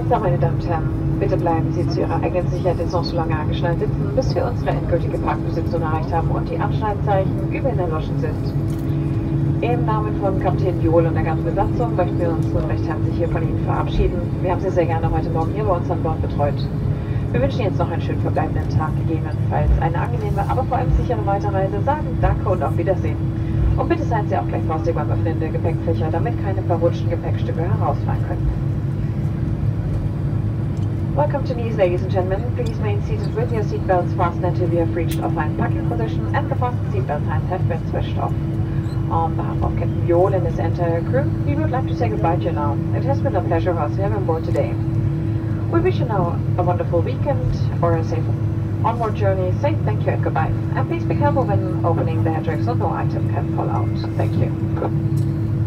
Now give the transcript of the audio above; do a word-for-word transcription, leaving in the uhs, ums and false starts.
So, meine Damen und Herren, bitte bleiben Sie zu Ihrer eigenen Sicherheit jetzt noch so lange angeschnallt sitzen, bis wir unsere endgültige Parkposition erreicht haben und die Anschnallzeichen überall erloschen sind. Im Namen von Kapitän Johl und der ganzen Besatzung möchten wir uns nun recht herzlich hier von Ihnen verabschieden. Wir haben Sie sehr gerne heute Morgen hier bei uns an Bord betreut. Wir wünschen Ihnen jetzt noch einen schönen verbleibenden Tag, gegebenenfalls eine angenehme, aber vor allem sichere Weiterreise, sagen Danke und auf Wiedersehen. Und bitte seien Sie auch gleich vorsichtig beim Öffnen der Gepäckfächer, damit keine verrutschten Gepäckstücke herausfallen können. Welcome to Nice, ladies and gentlemen. Please remain seated with your seatbelts fastened until we have reached our final parking position and the fasten seatbelt signs have been switched off. On behalf of Captain Johl and his entire crew, we would like to say goodbye to you now. It has been a pleasure for us to have you on board today. We wish you now a wonderful weekend or a safe onward journey. Say thank you and goodbye. And please be careful when opening the head so no item can fall out. Thank you.